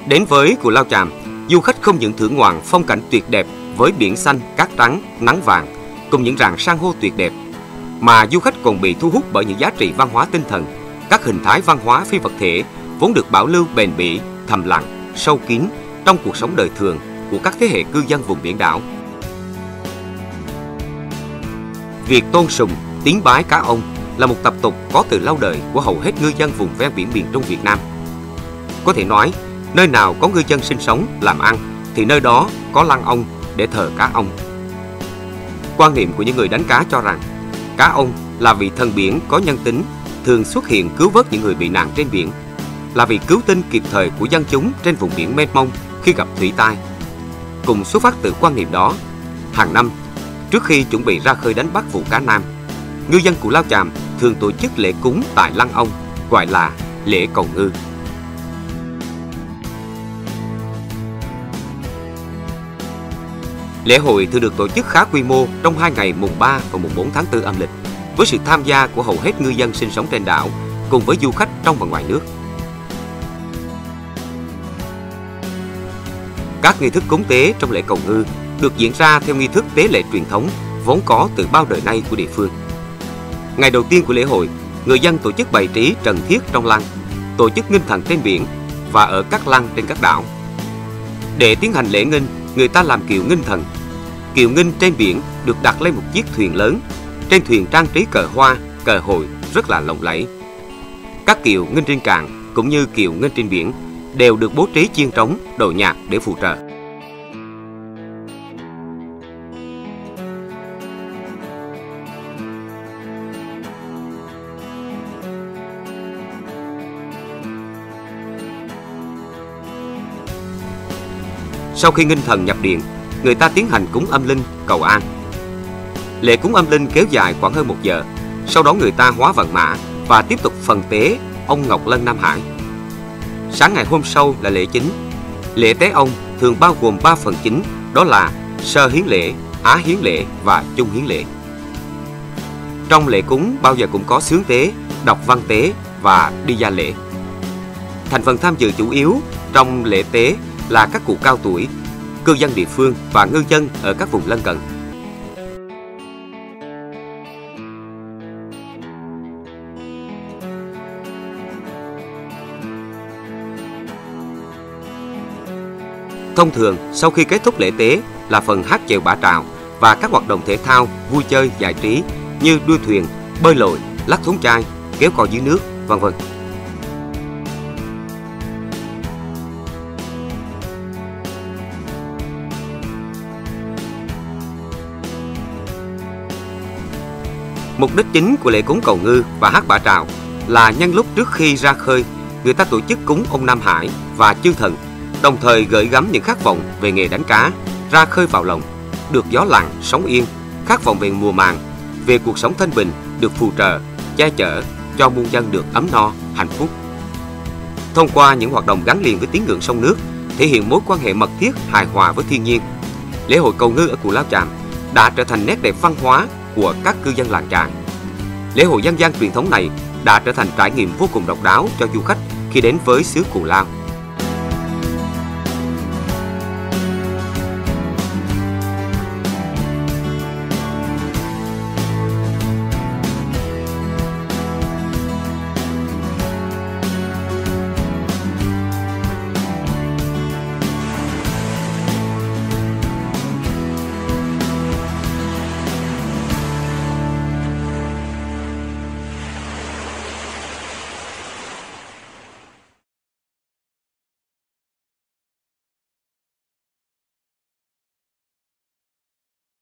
Đến với Cù Lao Chàm, du khách không những thưởng ngoạn phong cảnh tuyệt đẹp với biển xanh, cát trắng, nắng vàng cùng những rạn san hô tuyệt đẹp, mà du khách còn bị thu hút bởi những giá trị văn hóa tinh thần, các hình thái văn hóa phi vật thể vốn được bảo lưu bền bỉ, thầm lặng, sâu kín trong cuộc sống đời thường của các thế hệ cư dân vùng biển đảo. Việc tôn sùng, tín bái cá ông là một tập tục có từ lâu đời của hầu hết ngư dân vùng ven biển miền Trung Việt Nam. Có thể nói, nơi nào có ngư dân sinh sống, làm ăn thì nơi đó có lăng ông để thờ cá ông. Quan niệm của những người đánh cá cho rằng cá ông là vị thần biển có nhân tính, thường xuất hiện cứu vớt những người bị nạn trên biển, là vị cứu tinh kịp thời của dân chúng trên vùng biển mênh mông khi gặp thủy tai. Cùng xuất phát từ quan niệm đó, hàng năm, trước khi chuẩn bị ra khơi đánh bắt vụ cá nam, ngư dân Cù Lao Chàm thường tổ chức lễ cúng tại lăng ông, gọi là lễ cầu ngư. Lễ hội thường được tổ chức khá quy mô trong 2 ngày mùng 3 và mùng 4 tháng 4 âm lịch, với sự tham gia của hầu hết ngư dân sinh sống trên đảo cùng với du khách trong và ngoài nước. Các nghi thức cúng tế trong lễ cầu ngư được diễn ra theo nghi thức tế lễ truyền thống vốn có từ bao đời nay của địa phương. Ngày đầu tiên của lễ hội, người dân tổ chức bày trí trần thiết trong lăng, tổ chức nghinh thần trên biển và ở các lăng trên các đảo. Để tiến hành lễ nghinh, người ta làm kiệu nghinh thần. Kiệu nghinh trên biển được đặt lên một chiếc thuyền lớn, trên thuyền trang trí cờ hoa, cờ hội rất là lộng lẫy. Các kiệu nghinh trên cạn cũng như kiệu nghinh trên biển đều được bố trí chiên trống, đội nhạc để phụ trợ. Sau khi nghinh thần nhập điện, người ta tiến hành cúng âm linh, cầu an. Lễ cúng âm linh kéo dài khoảng hơn 1 giờ, sau đó người ta hóa vàng mã và tiếp tục phần tế ông Ngọc Lân Nam Hải. Sáng ngày hôm sau là lễ chính. Lễ tế ông thường bao gồm 3 phần chính, đó là sơ hiến lễ, á hiến lễ và chung hiến lễ. Trong lễ cúng bao giờ cũng có xướng tế, đọc văn tế và đi gia lễ. Thành phần tham dự chủ yếu trong lễ tế là các cụ cao tuổi, cư dân địa phương và ngư dân ở các vùng lân cận. Thông thường, sau khi kết thúc lễ tế là phần hát chèo bả trào và các hoạt động thể thao, vui chơi, giải trí như đua thuyền, bơi lội, lắc thúng chai, kéo co dưới nước, vân vân. Mục đích chính của lễ cúng cầu ngư và hát bả trào là nhân lúc trước khi ra khơi, người ta tổ chức cúng ông Nam Hải và chư thần, đồng thời gửi gắm những khát vọng về nghề đánh cá, ra khơi vào lòng, được gió lặng, sóng yên, khát vọng về mùa màng, về cuộc sống thanh bình, được phù trợ, che chở, cho muôn dân được ấm no, hạnh phúc. Thông qua những hoạt động gắn liền với tín ngưỡng sông nước, thể hiện mối quan hệ mật thiết, hài hòa với thiên nhiên, lễ hội cầu ngư ở Cù Lao Chàm đã trở thành nét đẹp văn hóa của các cư dân làng Trài. Lễ hội dân gian truyền thống này đã trở thành trải nghiệm vô cùng độc đáo cho du khách khi đến với xứ Cù Lao.